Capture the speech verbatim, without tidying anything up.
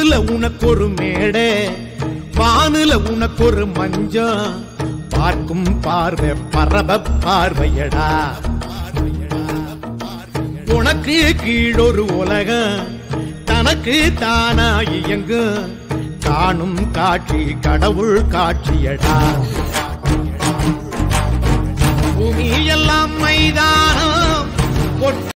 மண்ணுல உனக்கு ஒரு மேடை, வானுல உனக்கு ஒரு மஞ்சம், பார்க்கும் பார்வை பரப பார்வையடா. உனக்கு கீழொரு உலகம், தனக்கு தானா இயங்கும், காணும் காட்சி கடவுள் காட்சியடா. பூமி எல்லாம் மைதானம்.